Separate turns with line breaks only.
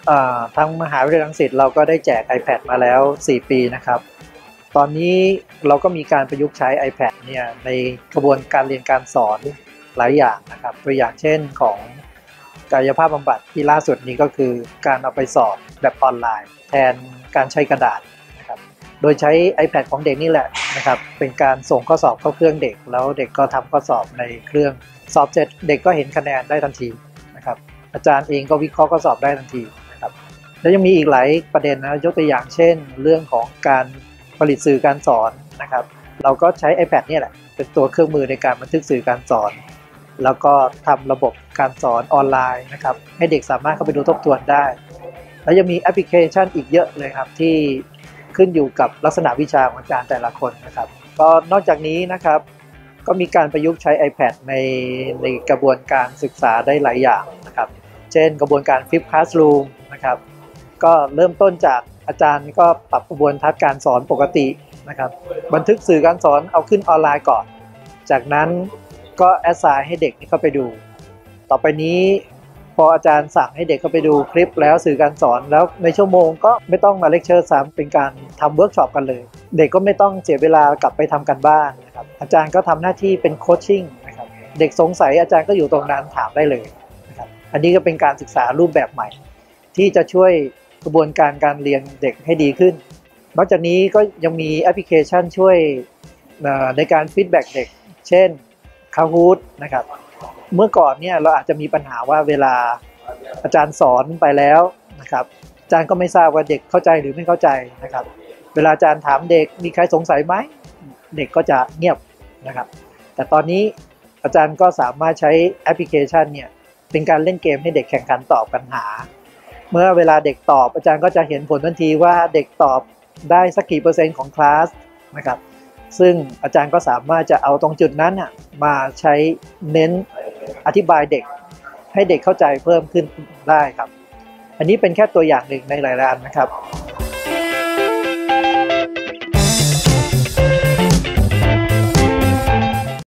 ทางมหาวิทยาลัยรังสิตเราก็ได้แจก iPad มาแล้ว4 ปีนะครับตอนนี้เราก็มีการประยุกต์ใช้ iPad เนี่ยในกระบวนการเรียนการสอนหลายอย่างนะครับตัวอย่างเช่นของกายภาพบำบัดที่ล่าสุดนี้ก็คือการเอาไปสอบแบบออนไลน์แทนการใช้กระดาษนะครับโดยใช้ iPad ของเด็กนี่แหละนะครับเป็นการส่งข้อสอบเข้าเครื่องเด็กแล้วเด็กก็ทำข้อสอบในเครื่องสอบเสร็จเด็กก็เห็นคะแนนได้ทันทีนะครับอาจารย์เองก็วิเคราะห์ข้อสอบได้ทันทีนะครับแล้วยังมีอีกหลายประเด็นนะยกตัวอย่างเช่นเรื่องของการผลิตสื่อการสอนนะครับเราก็ใช้ iPad เนี่ยแหละเป็นตัวเครื่องมือในการบันทึกสื่อการสอนแล้วก็ทำระบบการสอนออนไลน์นะครับให้เด็กสามารถเข้าไปดูทบทวนได้แล้วยังมีแอปพลิเคชันอีกเยอะเลยครับที่ขึ้นอยู่กับลักษณะวิชาของอาจารย์แต่ละคนนะครับก็นอกจากนี้นะครับก็มีการประยุกต์ใช้ iPad ในกระบวนการศึกษาได้หลายอย่างนะครับเช่นกระบวนการ Flip Classroom นะครับก็เริ่มต้นจากอาจารย์ก็ปรับกระบวนทัศน์การสอนปกตินะครับบันทึกสื่อการสอนเอาขึ้นออนไลน์ก่อนจากนั้นก็แอสไซน์ให้เด็กเข้าไปดูต่อไปนี้พออาจารย์สั่งให้เด็กเข้าไปดูคลิปแล้วสื่อการสอนแล้วในชั่วโมงก็ไม่ต้องมาเลคเชอร์ซ้ำเป็นการทำเวิร์กช็อปกันเลยเด็กก็ไม่ต้องเสียเวลากลับไปทำกันบ้านนะครับอาจารย์ก็ทำหน้าที่เป็นโคชชิ่งนะครับเด็กสงสัยอาจารย์ก็อยู่ตรงนั้นถามได้เลยนะครับอันนี้ก็เป็นการศึกษารูปแบบใหม่ที่จะช่วยกระบวนการการเรียนเด็กให้ดีขึ้นนอกจากนี้ก็ยังมีแอปพลิเคชันช่วยในการฟีดแบ็กเด็กเช่น Kahoot นะครับเมื่อก่อนเนี่ยเราอาจจะมีปัญหาว่าเวลาอาจารย์สอนไปแล้วนะครับอาจารย์ก็ไม่ทราบว่าเด็กเข้าใจหรือไม่เข้าใจนะครับเวลาอาจารย์ถามเด็กมีใครสงสัยไหมเด็กก็จะเงียบนะครับแต่ตอนนี้อาจารย์ก็สามารถใช้แอปพลิเคชันเนี่ยเป็นการเล่นเกมให้เด็กแข่งขันตอบปัญหาเมื่อเวลาเด็กตอบอาจารย์ก็จะเห็นผลทันทีว่าเด็กตอบได้สักกี่เปอร์เซ็นต์ของคลาสนะครับซึ่งอาจารย์ก็สามารถจะเอาตรงจุดนั้นมาใช้เน้นอธิบายเด็กให้เด็กเข้าใจเพิ่มขึ้นได้ครับอันนี้เป็นแค่ตัวอย่างหนึ่งในหลายๆอันนะครับ